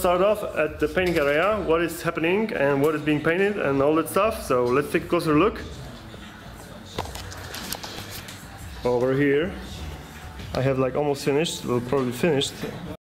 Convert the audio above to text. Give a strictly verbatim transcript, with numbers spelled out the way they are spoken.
start off at the painting area, what is happening and what is being painted and all that stuff. So let's take a closer look. Over here, I have like almost finished, well, probably finished.